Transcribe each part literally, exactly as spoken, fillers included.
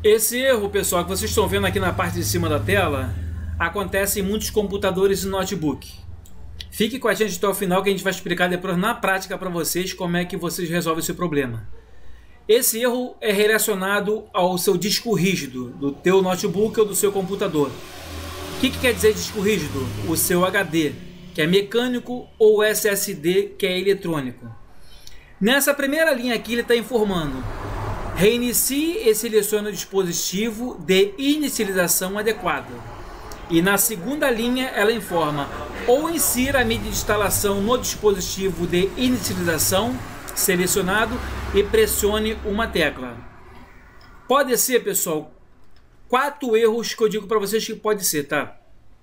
Esse erro, pessoal, que vocês estão vendo aqui na parte de cima da tela, acontece em muitos computadores e notebook. Fique com a gente até o final que a gente vai explicar depois na prática para vocês como é que vocês resolvem esse problema. Esse erro é relacionado ao seu disco rígido do teu notebook ou do seu computador. O que, que quer dizer disco rígido? O seu H D, que é mecânico, ou S S D, que é eletrônico. Nessa primeira linha aqui ele está informando: reinicie e selecione o dispositivo de inicialização adequada. E na segunda linha ela informa: ou insira a mídia de instalação no dispositivo de inicialização selecionado e pressione uma tecla. Pode ser, pessoal, quatro erros que eu digo para vocês que pode ser, tá?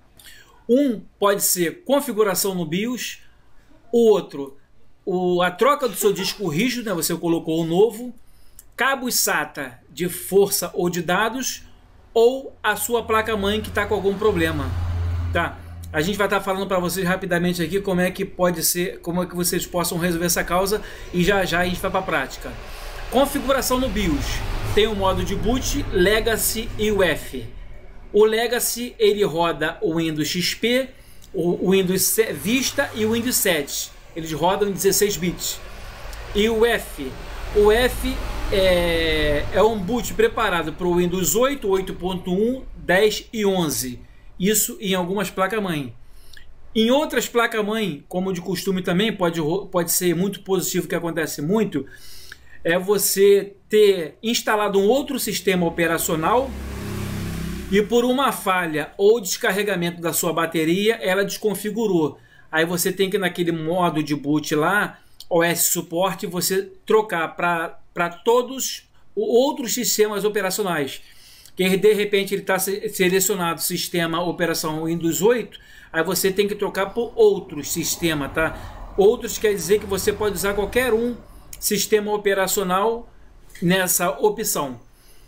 Um pode ser configuração no BIOS, o outro, o, a troca do seu disco rígido, né? Você colocou o novo, cabos SATA de força ou de dados, ou a sua placa-mãe que está com algum problema, tá? A gente vai estar falando para vocês rapidamente aqui como é que pode ser, como é que vocês possam resolver essa causa, e já já a gente vai para a prática. Configuração no BIOS. Tem o modo de boot, Legacy e U E F. O Legacy ele roda o Windows X P, o Windows Vista e o Windows sete. Eles rodam em dezesseis bits. E o U E F, o U E F é, é um boot preparado para o Windows oito, oito ponto um, dez e onze. Isso em algumas placas-mãe. Em outras placas-mãe, como de costume também, pode, pode ser muito positivo, que acontece muito, é você ter instalado um outro sistema operacional e por uma falha ou descarregamento da sua bateria, ela desconfigurou. Aí você tem que ir naquele modo de boot lá, O S suporte, você trocar para todos os outros sistemas operacionais. Que de repente ele está selecionado sistema operação Windows oito, aí você tem que trocar por outros sistemas, tá? Outros quer dizer que você pode usar qualquer um sistema operacional nessa opção.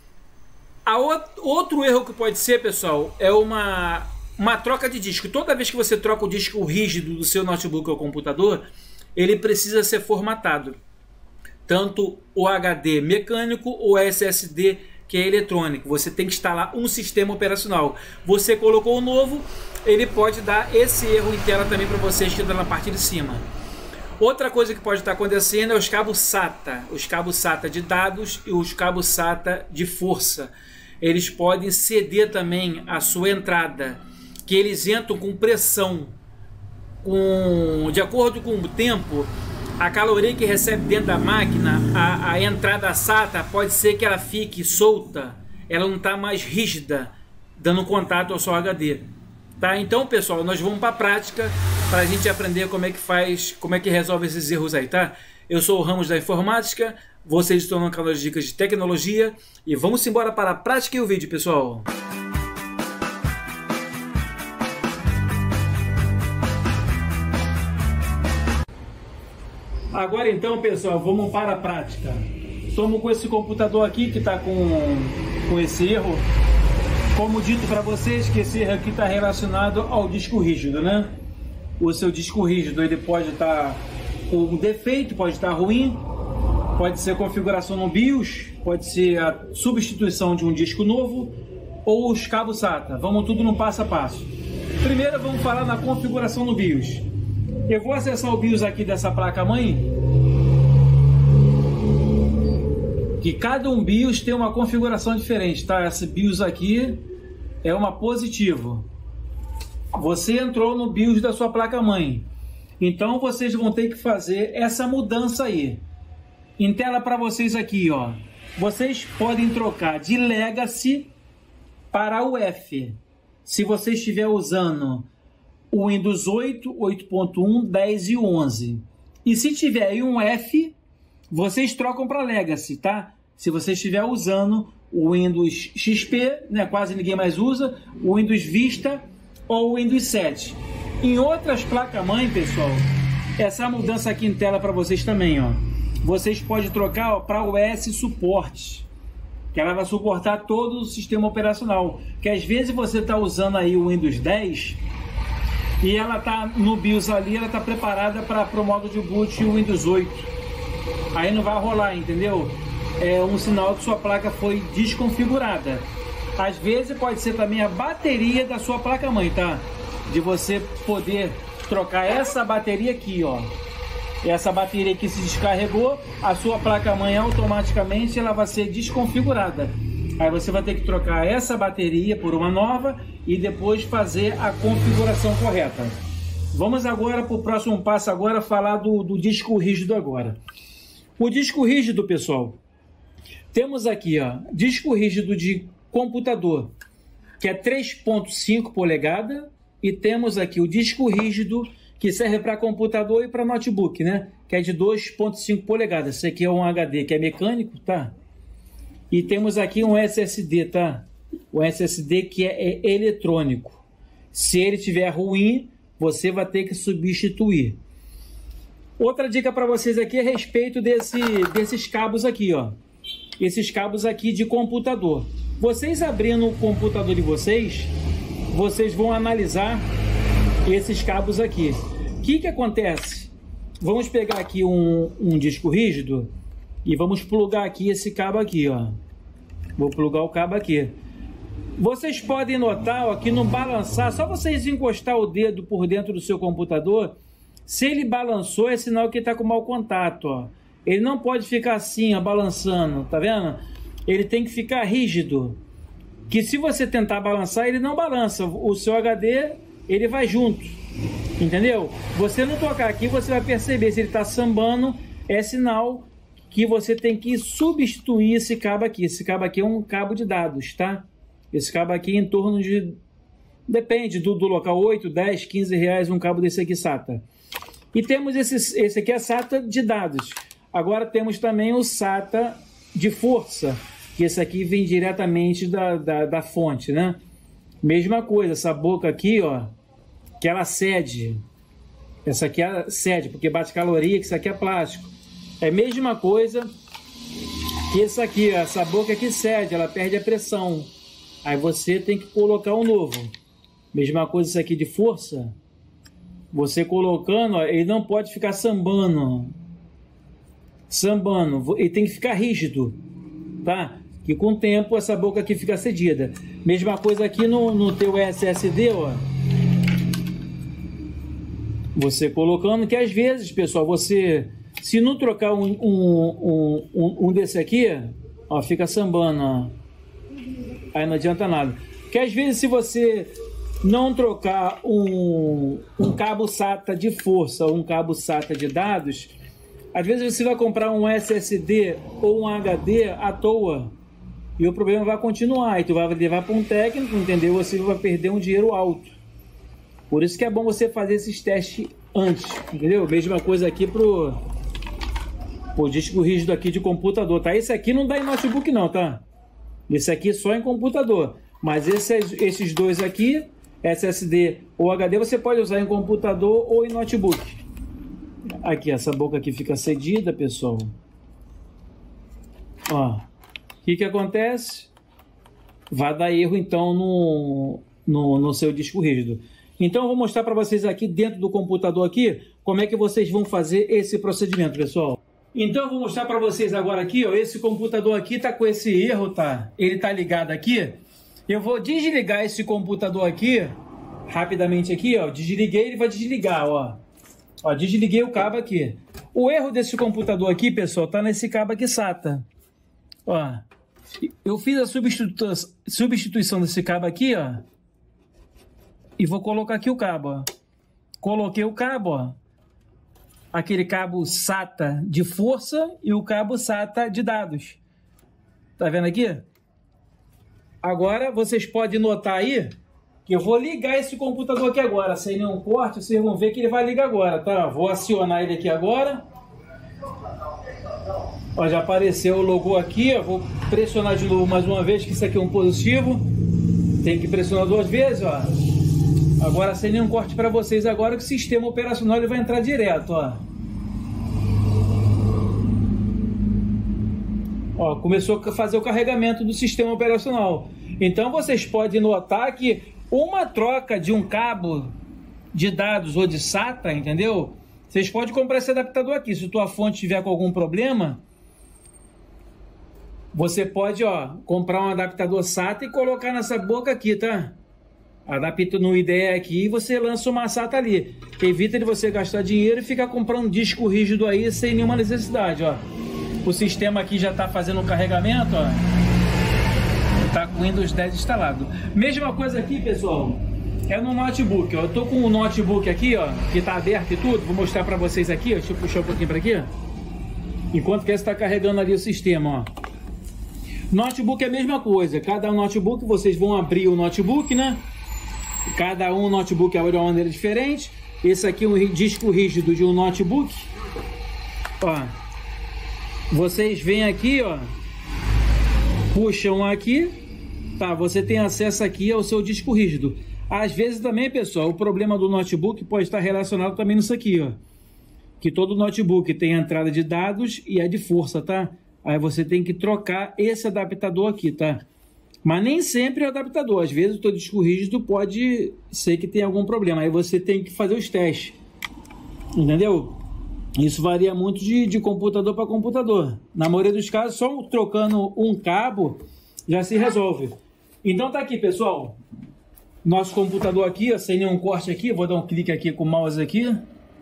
A outro erro que pode ser, pessoal, é uma, uma troca de disco. Toda vez que você troca o disco rígido do seu notebook ou computador, ele precisa ser formatado. Tanto o H D mecânico ou S S D que é eletrônico. Você tem que instalar um sistema operacional. Você colocou o novo, ele pode dar esse erro em tela também para vocês que estão na parte de cima. Outra coisa que pode estar acontecendo é os cabos SATA. Os cabos SATA de dados e os cabos SATA de força. Eles podem ceder também a sua entrada, que eles entram com pressão. Com, de acordo com o tempo, a caloria que recebe dentro da máquina, a, a entrada SATA pode ser que ela fique solta, ela não está mais rígida, dando contato ao seu H D. Tá? Então, pessoal, nós vamos para a prática para a gente aprender como é que faz, como é que resolve esses erros aí, tá? Eu sou o Ramos da Informática, vocês estão no canal de Dicas de Tecnologia e vamos embora para a prática e o vídeo, pessoal. Agora então, pessoal, vamos para a prática. Estamos com esse computador aqui que está com, com esse erro. Como dito para vocês, que esse erro aqui está relacionado ao disco rígido, né? O seu disco rígido ele pode estar com um defeito, pode estar ruim, pode ser configuração no BIOS, pode ser a substituição de um disco novo ou os cabos SATA. Vamos tudo no passo a passo. Primeiro vamos falar na configuração no BIOS. Eu vou acessar o BIOS aqui dessa placa-mãe, que cada um BIOS tem uma configuração diferente, tá? Esse BIOS aqui é uma positivo. Você entrou no BIOS da sua placa-mãe, então vocês vão ter que fazer essa mudança aí. Em tela para vocês aqui, ó. Vocês podem trocar de Legacy para U E F, se você estiver usando o Windows oito, oito ponto um, dez e onze. E se tiver aí um F, vocês trocam para Legacy, tá? Se você estiver usando o Windows X P, né, quase ninguém mais usa, o Windows Vista ou o Windows sete. Em outras placas-mãe, pessoal, essa mudança aqui em tela para vocês também, ó. Vocês podem trocar para o O S suporte, que ela vai suportar todo o sistema operacional. Que às vezes você está usando aí o Windows dez e ela está no BIOS ali, ela está preparada para o modo de boot o Windows oito. Aí não vai rolar, entendeu? é um sinal que sua placa foi desconfigurada. Às vezes pode ser também a bateria da sua placa-mãe, tá? De você poder trocar essa bateria aqui, ó. Essa bateria aqui se descarregou, a sua placa-mãe automaticamente ela vai ser desconfigurada. Aí você vai ter que trocar essa bateria por uma nova e depois fazer a configuração correta. Vamos agora para o próximo passo agora, falar do, do disco rígido agora. O disco rígido, pessoal, temos aqui, ó, disco rígido de computador, que é três ponto cinco polegadas, e temos aqui o disco rígido que serve para computador e para notebook, né? Que é de dois ponto cinco polegadas. Esse aqui é um H D que é mecânico, tá? E temos aqui um S S D, tá? O S S D que é, é eletrônico. Se ele estiver ruim, você vai ter que substituir. Outra dica para vocês aqui é a respeito desse, desses cabos aqui, ó. Esses cabos aqui de computador. Vocês abrindo o computador de vocês, vocês vão analisar esses cabos aqui. O que que acontece? Vamos pegar aqui um, um disco rígido e vamos plugar aqui esse cabo aqui, ó. Vou plugar o cabo aqui. Vocês podem notar, ó, que no balançar, só vocês encostar o dedo por dentro do seu computador, se ele balançou é sinal que está com mau contato, ó. Ele não pode ficar assim, ó, balançando, tá vendo? Ele tem que ficar rígido. Que se você tentar balançar, ele não balança. O seu H D, ele vai junto. Entendeu? Você não tocar aqui, você vai perceber se ele está sambando, é sinal que você tem que substituir esse cabo aqui. Esse cabo aqui é um cabo de dados, tá? Esse cabo aqui é em torno de... Depende do, do local, oito, dez, quinze reais um cabo desse aqui SATA. E temos esse, esse aqui é SATA de dados. Agora temos também o SATA de força, que esse aqui vem diretamente da, da, da fonte, né? Mesma coisa, essa boca aqui, ó, que ela cede. Essa aqui é cede, porque bate caloria, que isso aqui é plástico. É a mesma coisa que essa aqui, ó, essa boca aqui cede, ela perde a pressão. Aí você tem que colocar um novo. Mesma coisa isso aqui de força. Você colocando, ó, ele não pode ficar sambando. Sambando. Ele tem que ficar rígido, tá? Que com o tempo essa boca aqui fica cedida. Mesma coisa aqui no, no teu S S D, ó. Você colocando, que às vezes, pessoal, você... Se não trocar um, um, um, um desse aqui, ó, fica sambando, ó. Aí não adianta nada. Que às vezes se você não trocar um, um cabo SATA de força ou um cabo SATA de dados, às vezes você vai comprar um S S D ou um H D à toa e o problema vai continuar. E tu vai levar para um técnico, entendeu? Você vai perder um dinheiro alto. Por isso que é bom você fazer esses testes antes, entendeu? Mesma coisa aqui pro, pro disco rígido aqui de computador, tá? Esse aqui não dá em notebook não, tá? Esse aqui só em computador. Mas esses, esses dois aqui, S S D ou H D, você pode usar em computador ou em notebook. Aqui, essa boca aqui fica cedida, pessoal. Ó, o que que acontece? Vai dar erro, então, no, no, no seu disco rígido. Então, eu vou mostrar para vocês aqui, dentro do computador aqui, como é que vocês vão fazer esse procedimento, pessoal. Então, eu vou mostrar para vocês agora aqui, ó, esse computador aqui tá com esse erro, tá? Ele tá ligado aqui. Eu vou desligar esse computador aqui, rapidamente aqui, ó. Desliguei, ele vai desligar, ó. Ó, desliguei o cabo aqui. O erro desse computador aqui, pessoal, tá nesse cabo aqui SATA. Ó, eu fiz a substitu... substituição desse cabo aqui, ó. E vou colocar aqui o cabo, ó. Coloquei o cabo, ó. Aquele cabo SATA de força e o cabo SATA de dados. Tá vendo aqui? Agora vocês podem notar aí que eu vou ligar esse computador aqui agora, sem nenhum corte. Vocês vão ver que ele vai ligar agora, tá? Vou acionar ele aqui agora. Ó, já apareceu o logo aqui, ó. Vou pressionar de novo mais uma vez, que isso aqui é um positivo. Tem que pressionar duas vezes, ó. Agora sem nenhum corte para vocês agora, que o sistema operacional ele vai entrar direto, ó. Ó, começou a fazer o carregamento do sistema operacional. Então vocês podem notar que uma troca de um cabo de dados ou de SATA, entendeu? Vocês podem comprar esse adaptador aqui. Se tua fonte tiver com algum problema, você pode, ó, comprar um adaptador SATA e colocar nessa boca aqui, tá? Adapta no I D E aqui e você lança uma SATA ali. Evita de você gastar dinheiro e ficar comprando disco rígido aí sem nenhuma necessidade, ó. O sistema aqui já está fazendo o carregamento, ó. Tá com o Windows dez instalado. Mesma coisa aqui, pessoal, é no notebook, ó. Eu tô com o notebook aqui, ó, que tá aberto e tudo. Vou mostrar para vocês aqui, ó. Deixa eu puxar um pouquinho para aqui, ó. Enquanto que esse está carregando ali o sistema, ó. Notebook é a mesma coisa. Cada notebook, vocês vão abrir o notebook, né? Cada um notebook abre de uma maneira diferente. Esse aqui é um disco rígido de um notebook. Ó, vocês vêm aqui, ó, puxam aqui, tá? Você tem acesso aqui ao seu disco rígido. Às vezes também, pessoal, o problema do notebook pode estar relacionado também nisso aqui, ó. Que todo notebook tem a entrada de dados e a de força, tá? Aí você tem que trocar esse adaptador aqui, tá? Mas nem sempre é o adaptador. Às vezes o teu disco rígido pode ser que tenha algum problema. Aí você tem que fazer os testes. Entendeu? Isso varia muito de, de computador para computador. Na maioria dos casos, só trocando um cabo já se resolve. Então tá aqui, pessoal. Nosso computador aqui, ó, sem nenhum corte aqui. Vou dar um clique aqui com o mouse aqui.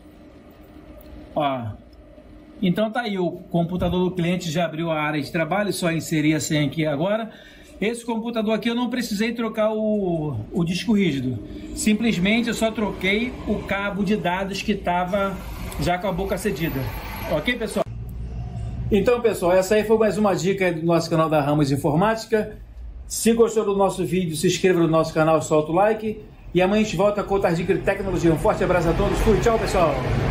Ó. Então tá aí, o computador do cliente já abriu a área de trabalho. Só inserir a senha aqui agora. Esse computador aqui eu não precisei trocar o, o disco rígido. Simplesmente eu só troquei o cabo de dados que estava já com a boca cedida. Ok, pessoal? Então, pessoal, essa aí foi mais uma dica do nosso canal da Ramos Informática. Se gostou do nosso vídeo, se inscreva no nosso canal, solta o like. E amanhã a gente volta com outras dicas de tecnologia. Um forte abraço a todos. Fui, tchau, pessoal!